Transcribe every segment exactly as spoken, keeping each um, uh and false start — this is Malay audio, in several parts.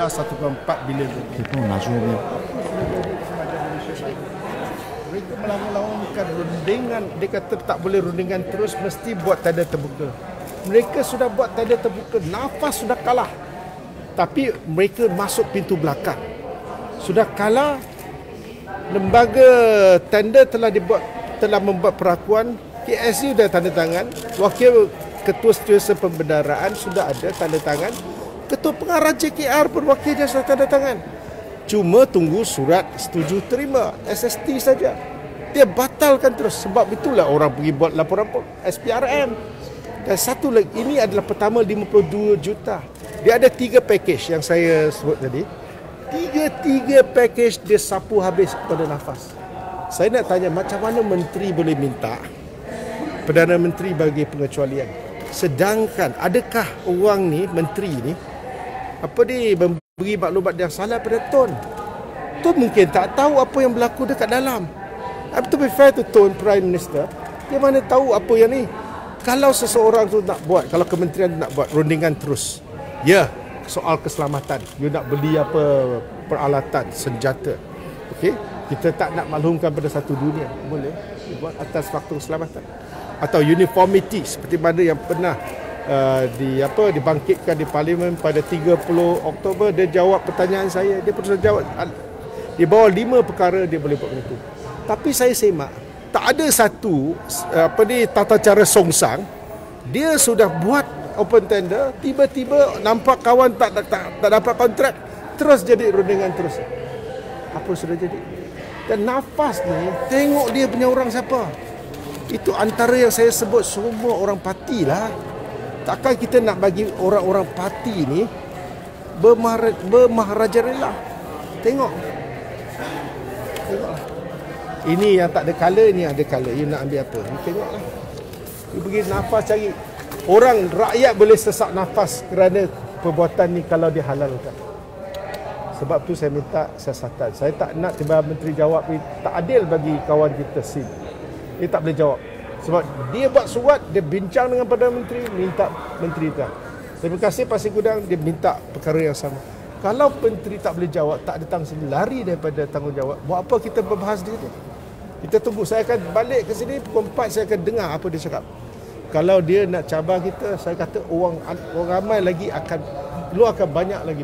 belas satu koma empat bilion ringgit. Itu nasional. Mereka melawan-lawankan rundingan. Dia kata tak boleh rundingan terus, mesti buat tanda terbuka. Mereka sudah buat tanda terbuka, nafas sudah kalah. Tapi mereka masuk pintu belakang. Sudah kalah, lembaga tender telah dibuat, telah membuat perakuan. K S U dah tanda tangan, wakil ketua setiausaha pembendaraan sudah ada tanda tangan, ketua pengarah J K R pun wakilnya sudah tanda tangan. Cuma tunggu surat setuju terima S S T saja. Dia batalkan terus. Sebab itulah orang pergi buat laporan S P R M. Dan satu lagi, ini adalah pertama lima puluh dua juta. Dia ada tiga package yang saya sebut tadi. Tiga-tiga package dia sapu habis kepada nafas. Saya nak tanya, macam mana menteri boleh minta Perdana Menteri bagi pengecualian? Sedangkan adakah orang ni, menteri ni, apa dia memberi maklumat yang salah pada Tun? Tun mungkin tak tahu apa yang berlaku dekat dalam. To be fair to Tun, Prime Minister, dia mana tahu apa yang ni. Kalau seseorang tu nak buat, kalau kementerian nak buat rundingan terus, ya, soal keselamatan, you nak beli apa peralatan, senjata, okey, kita tak nak maklumkan pada satu dunia, boleh buat atas faktor keselamatan. Atau uniformity seperti mana yang pernah uh, di apa dibangkitkan di parlimen pada tiga puluh Oktober. Dia jawab pertanyaan saya, dia pun sudah jawab di bawah lima perkara dia boleh buat begitu. Tapi saya semak tak ada satu apa ni tata cara songsang. Dia sudah buat open tender, tiba-tiba nampak kawan tak tak, tak, tak dapat kontrak, terus jadi rundingan terus. Apa sudah jadi? Dan nafas ni tengok dia punya orang siapa. Itu antara yang saya sebut semua orang parti lah. Takkan kita nak bagi orang-orang parti ni bermaharaja rela. Tengok. Tengoklah. Ini yang tak ada colour, ini ada colour. You nak ambil apa? You tengoklah. You pergi nafas cari. Orang, rakyat boleh sesak nafas kerana perbuatan ni kalau dihalalkan. Sebab tu saya minta siasatan. Saya tak nak tiba menteri jawab ni tak adil bagi kawan kita SIM. Dia tak boleh jawab. Sebab dia buat surat, dia bincang dengan Perdana Menteri, minta menteri tak. Terima kasih Pasir Gudang, dia minta perkara yang sama. Kalau menteri tak boleh jawab, tak datang sini, lari daripada tanggungjawab, buat apa kita berbahas dia tu? Kita tunggu, saya akan balik ke sini, pukul empat saya akan dengar apa dia cakap. Kalau dia nak cabar kita, saya kata orang, orang ramai lagi akan, keluar akan banyak lagi.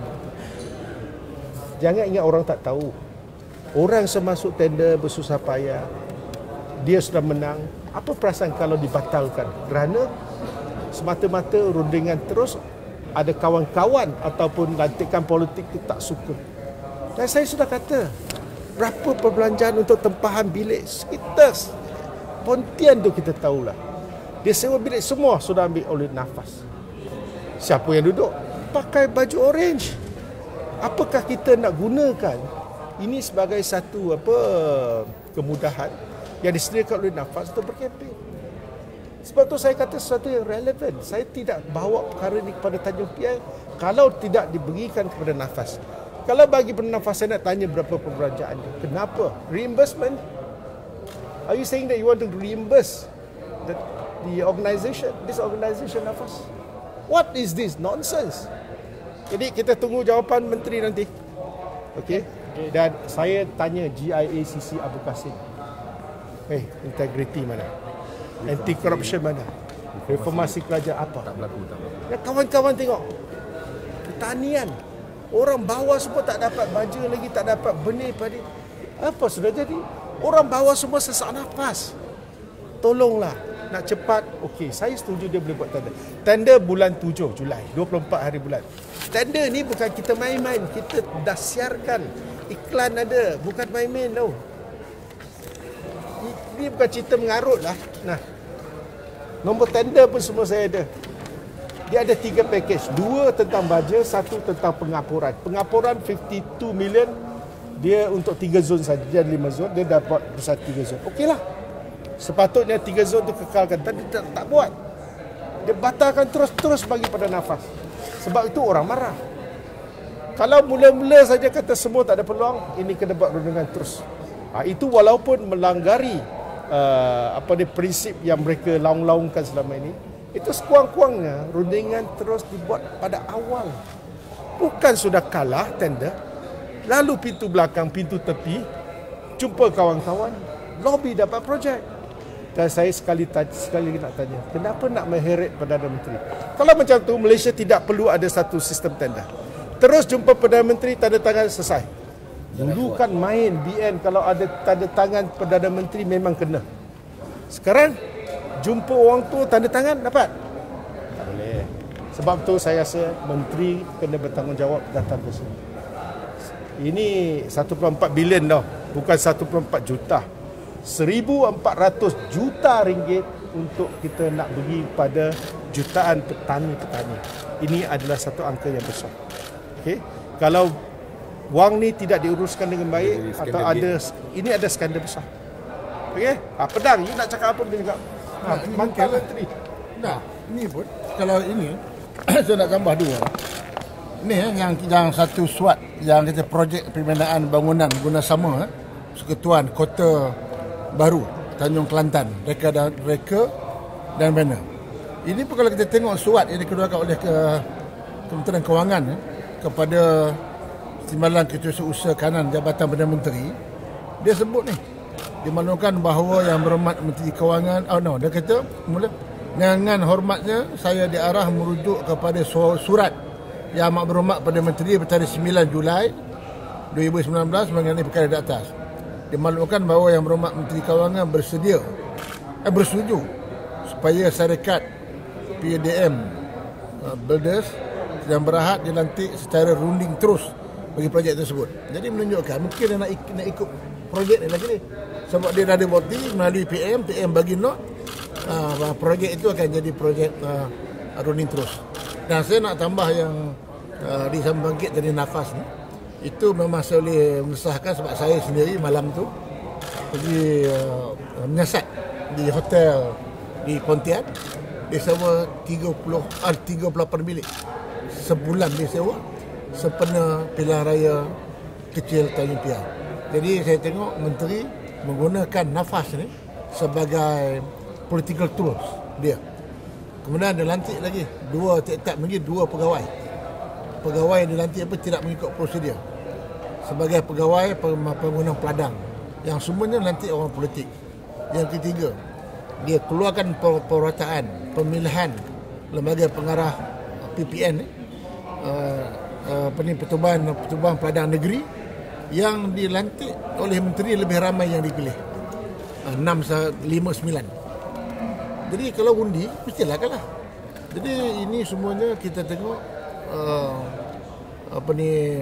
Jangan ingat orang tak tahu. Orang semasuk tender bersusah payah, dia sudah menang. Apa perasaan kalau dibatalkan? Kerana semata-mata rundingan terus, ada kawan-kawan ataupun lantikan politik itu tak suka. Dan saya sudah kata, berapa perbelanjaan untuk tempahan bilik? Kita, Pontian tu kita tahulah. Dia sewa bilik semua sudah ambil oleh nafas. Siapa yang duduk? Pakai baju orange. Apakah kita nak gunakan ini sebagai satu apa kemudahan yang disediakan oleh nafas untuk berkempen? Sebab tu saya kata sesuatu yang relevan. Saya tidak bawa perkara ini kepada Tanjung P I kalau tidak diberikan kepada nafas. Kalau bagi bernafas, saya nak tanya berapa perbelanjaan dia. Kenapa? Reimbursement? Are you saying that you want to reimburse the, the organisation, this organisation nafas? What is this nonsense? Jadi kita tunggu jawapan menteri nanti. Okey. Dan saya tanya G I A C C Abu Kasim. Eh, hey, integriti mana? Anti corruption mana? Reformasi kerajaan apa? Tak berlaku, tak berlaku. Ya, kawan-kawan tengok. Pertanian. Orang bawah semua tak dapat baja lagi, tak dapat benih padi. Apa sudah jadi? Orang bawah semua sesak nafas. Tolonglah. Nak cepat, okey, saya setuju dia boleh buat tender. Tender bulan tujuh Julai, dua puluh empat hari bulan. Tender ni bukan kita main-main, kita dah siarkan. Iklan ada, bukan main-main tau. Ini bukan cerita mengarut lah. Nah, nombor tender pun semua saya ada. Dia ada tiga package. Dua tentang baja, satu tentang pengapuran. Pengapuran lima puluh dua million, dia untuk tiga zon saja. Dia ada lima zon, dia dapat besar tiga zon. Okey lah. Sepatutnya tiga zon tu kekalkan. Tapi dia tak, tak buat. Dia batalkan terus-terus bagi pada nafas. Sebab itu orang marah. Kalau mula-mula saja kata semua tak ada peluang, ini kena buat rundingan terus. Ha, itu walaupun melanggari uh, apa dia prinsip yang mereka laung-laungkan selama ini. Itu sekurang-kurangnya rundingan terus dibuat pada awal. bukan sudah kalah tender, lalu pintu belakang, pintu tepi, jumpa kawan-kawan, lobby dapat projek. Dan saya sekali sekali nak tanya, kenapa nak mengheret Perdana Menteri? Kalau macam tu, Malaysia tidak perlu ada satu sistem tender. Terus jumpa Perdana Menteri, tanda tangan, selesai. Dulu kan main B N, kalau ada tanda tangan Perdana Menteri memang kena. Sekarang jumpa orang tu, tanda tangan, dapat? Tak boleh. Sebab tu saya rasa Menteri kena bertanggungjawab datang ke sini. Ini satu perpuluhan empat bilion dah, bukan satu perpuluhan empat juta. seribu empat ratus juta ringgit untuk kita nak bagi pada jutaan petani-petani. Ini adalah satu angka yang besar. Okey, kalau wang ni tidak diuruskan dengan baik atau ada, ini ada skandal besar. Okey, ha, Pedang, you nak cakap apa dia cakap? Ha, mantan menteri. Nah, ini pun kalau ini saya nak tambah dua. Ni eh, yang yang satu SWAT yang kita projek pembinaan bangunan guna sama eh, Persekutuan Kota Baru Tanjung Kelantan, reka dan reka dan bina. Ini pun kalau kita tengok SWAT yang dikeluarkan oleh ke Kementerian Kewangan eh, kepada Timbalan Ketua Kanan Jabatan Perdana Menteri, dia sebut ni, dimaklumkan bahawa yang berhormat Menteri Kewangan, oh no, dia kata mula dengan hormatnya saya diarah merujuk kepada surat yang amat berhormat Perdana Menteri bertarikh sembilan Julai dua ribu sembilan belas mengenai perkara di atas. Dimaklumkan bahawa yang berhormat Menteri Kewangan bersedia eh, bersetuju supaya syarikat P D M uh, Builders yang berhad dilantik secara runding terus bagi projek tersebut. Jadi menunjukkan mungkin dia nak, ik- nak ikut projek ni lagi ni. Sebab dia dah ada bukti melalui P M, P M bagi note, uh, projek itu akan jadi projek uh, running terus. Dan saya nak tambah yang uh, di Sambangkit dari nafas ni, itu memang saya boleh mengesahkan sebab saya sendiri malam tu pergi uh, menyiasat di hotel di Pontian. Dia sewa tiga puluh, tiga puluh lapan bilik sebulan dia sewa sempena pilihan raya kecil Tanjung Piang. Jadi saya tengok menteri menggunakan nafas ni sebagai political tools dia. Kemudian dia lantik lagi dua tetap lagi dua pegawai. Pegawai yang dilantik apa tidak mengikut prosedur sebagai pegawai pembangunan peladang yang semuanya lantik orang politik. Yang ketiga, dia keluarkan perataan pemilihan lembaga pengarah P P N eh, uh, uh, pertubuhan pertubuhan peladang negeri yang dilantik oleh menteri lebih ramai yang dipilih, enam lima sembilan. Jadi kalau undi mestilah kalah. Jadi ini semuanya kita tengok uh, apa ni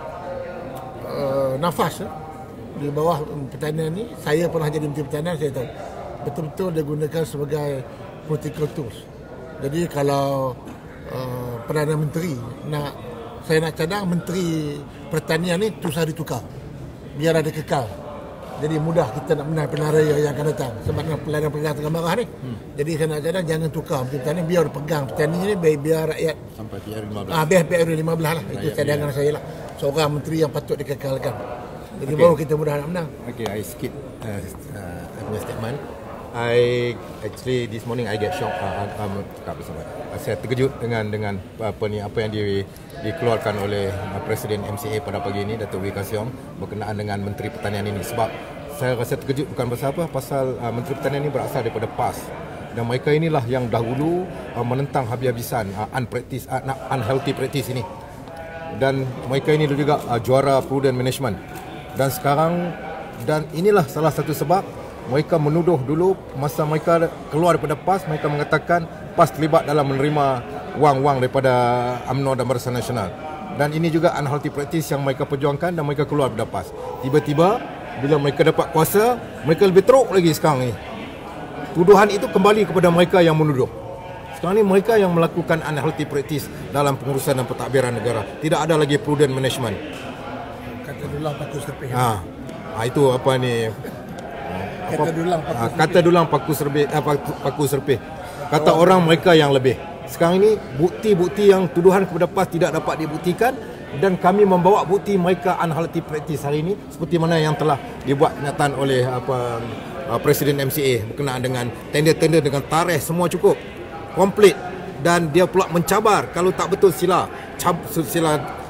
uh, nafas eh, di bawah pertanian ni. Saya pernah jadi menteri pertanian, saya tahu betul-betul dia gunakan sebagai political tools. Jadi kalau uh, Perdana Menteri nak, saya nak cadang Menteri Pertanian ni terus hari tukar biar ada kekal. Jadi mudah kita nak menang pilihan raya yang akan datang sebab peladang-peladang tengah marah ni. Hmm. Jadi saya nak cadang jangan tukar Menteri Pertanian, biar pegang pertanian ni, biar, biar rakyat sampai P R lima belas. Ah, biar P R lima belas lah. Itu cadangan saya lah. Seorang menteri yang patut dikekalkan. Jadi okay, baru kita mudah nak menang. Okay, I skip uh, uh, statement. I actually this morning I get shocked. Uh, um, saya terkejut dengan dengan apa ni apa yang di, dikeluarkan oleh uh, Presiden M C A pada pagi ini, Datuk Wee Ka Siong, berkenaan dengan Menteri Pertanian ini. Sebab saya rasa terkejut bukan pasal apa, pasal uh, Menteri Pertanian ini berasal daripada P A S dan mereka inilah yang dahulu uh, menentang habis-habisan uh, unpractice, uh, unhealthy practice ini. Dan mereka ini juga uh, juara prudent management. Dan sekarang, dan inilah salah satu sebab mereka menuduh dulu masa mereka keluar daripada P A S, mereka mengatakan P A S terlibat dalam menerima wang-wang daripada U M N O dan Barisan Nasional. Dan ini juga unhealthy practice yang mereka perjuangkan dan mereka keluar daripada P A S. Tiba-tiba bila mereka dapat kuasa, mereka lebih teruk lagi sekarang ni. Tuduhan itu kembali kepada mereka yang menuduh. Sekarang ni mereka yang melakukan unhealthy practice dalam pengurusan dan pentadbiran negara. Tidak ada lagi prudent management. Kata dulang paku serpih. Ha. ha itu apa ni? Kata dulang paku serpih. Kata dulang paku serpih, paku, paku serpih. Kata oh, orang mereka yang lebih. Sekarang ini bukti-bukti yang tuduhan kepada P A S tidak dapat dibuktikan dan kami membawa bukti mereka unhealthy practice hari ini seperti mana yang telah dibuat kenyataan oleh apa Presiden M C A berkenaan dengan tender-tender dengan tarikh semua cukup komplit dan dia pula mencabar kalau tak betul sila cab, sila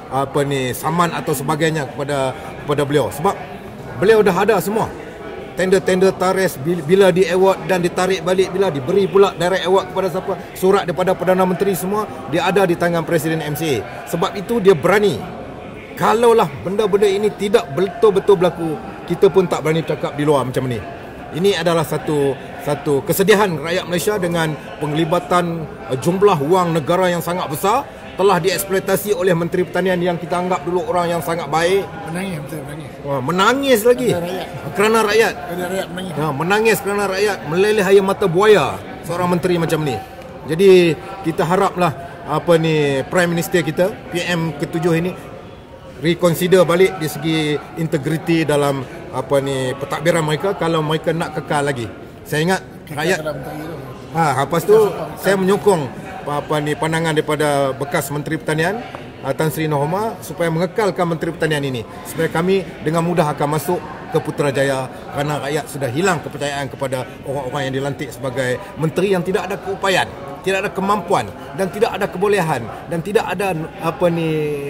apa ni saman atau sebagainya kepada kepada beliau, sebab beliau dah ada semua. Tender-tender tarikh bila di award dan ditarik balik, bila diberi pula direct award kepada siapa, surat daripada Perdana Menteri, semua dia ada di tangan Presiden M C A. Sebab itu dia berani. Kalaulah benda-benda ini tidak betul-betul berlaku, kita pun tak berani cakap di luar macam ni. Ini adalah satu satu kesedihan rakyat Malaysia dengan penglibatan jumlah wang negara yang sangat besar, telah dieksploitasi oleh Menteri Pertanian yang kita anggap dulu orang yang sangat baik. Menangis, betul menangis. Wah, menangis lagi kerana rakyat. Kerana rakyat. Kerana rakyat menangis. Ha, menangis kerana rakyat, meleleh air mata buaya seorang menteri macam ni. Jadi kita haraplah apa ni Prime Minister kita, P M ketujuh ini reconsider balik di segi integriti dalam apa ni pentadbiran mereka kalau mereka nak kekal lagi. Saya ingat rakyat ha, lepas tu saya menyokong apa ni pandangan daripada bekas Menteri Pertanian Tan Sri Nohoma supaya mengekalkan Menteri Pertanian ini supaya kami dengan mudah akan masuk ke Putrajaya, kerana rakyat sudah hilang kepercayaan kepada orang-orang yang dilantik sebagai menteri yang tidak ada keupayaan, tidak ada kemampuan dan tidak ada kebolehan dan tidak ada apa ni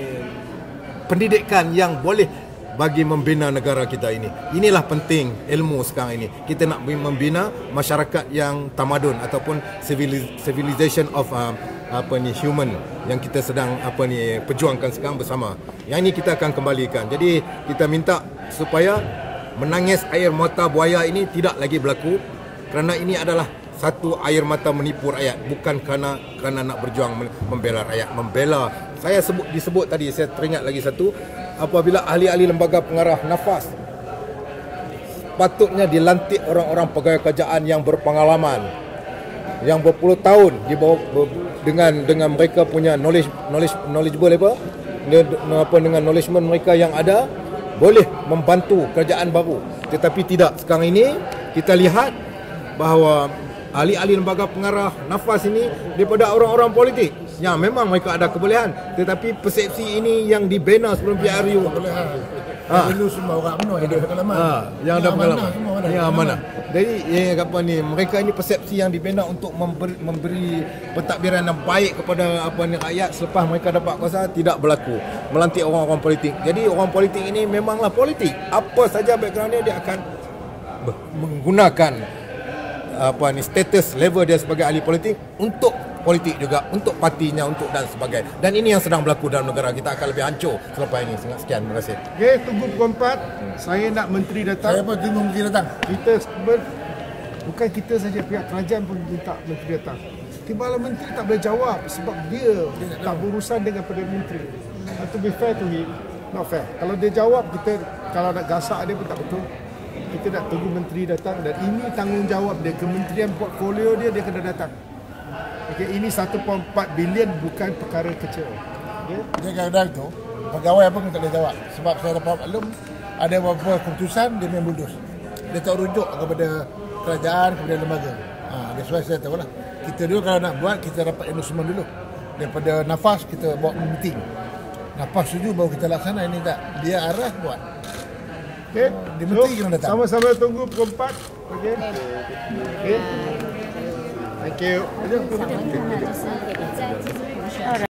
pendidikan yang boleh bagi membina negara kita ini. Inilah penting ilmu sekarang ini. Kita nak membina masyarakat yang tamadun ataupun civilization of uh, apa ni human yang kita sedang apa ni perjuangkan sekarang bersama. Yang ini kita akan kembalikan. Jadi kita minta supaya menangis air mata buaya ini tidak lagi berlaku, kerana ini adalah satu air mata menipu rakyat, bukan kerana kerana nak berjuang membela rakyat, membela. Saya sebut disebut tadi, saya teringat lagi satu, apabila ahli-ahli lembaga pengarah nafas patutnya dilantik orang-orang pegawai kerajaan yang berpengalaman, yang berpuluh tahun di bawah dengan dengan mereka punya knowledge knowledge knowledgeable apa apa dengan knowledgement mereka yang ada, boleh membantu kerajaan baru. Tetapi tidak, sekarang ini kita lihat bahawa ahli-ahli lembaga pengarah nafas ini daripada orang-orang politik yang memang mereka ada kebolehan, tetapi persepsi ini yang dibina sebelum P R U. Ha. Dulu semua orang UMNO yang ada pengalaman. Ha, yang ada pengalaman. Yang mana? Jadi yang apa ni, mereka ini persepsi yang dibina untuk memberi, memberi pentadbiran yang baik kepada apa ni rakyat selepas mereka dapat kuasa, tidak berlaku. Melantik orang-orang politik. Jadi orang politik ini memanglah politik. Apa saja background dia, dia akan menggunakan apa ni status level dia sebagai ahli politik untuk politik juga, untuk partinya, untuk dan sebagainya. Dan ini yang sedang berlaku dalam negara kita, akan lebih hancur selepas ini. Sangat sekian, terima kasih. Okey, tunggu pukul empat. Saya nak menteri datang. Saya pun tunggu menteri datang. Kita ber, bukan kita saja, pihak kerajaan pun minta menteri datang. Tiba-tiba menteri tak boleh jawab sebab dia, dia tak berurusan dengan Perdana Menteri. And to be fair to him, not fair. Kalau dia jawab, kita kalau nak gasak dia pun tak betul. Kita nak tunggu menteri datang, dan ini tanggungjawab dia, kementerian portfolio dia, dia kena datang. Okay, ini satu perpuluhan empat bilion bukan perkara kecil. Okay? Dia kadang-kadang tu pegawai pun tak boleh jawab, sebab saya dapat maklum ada beberapa keputusan dia main bulldoze. Dia tak rujuk kepada kerajaan, kepada lembaga. Ha, that's why saya tahu lah. Kita dulu kalau nak buat, kita dapat endorsement dulu. Daripada nafas kita buat meeting. Nafas setuju baru kita laksana, ini tak. Dia arah buat. Okay. Dia menteri kena datang. Sama-sama tunggu pukul empat. Okay. Okay. Thank you.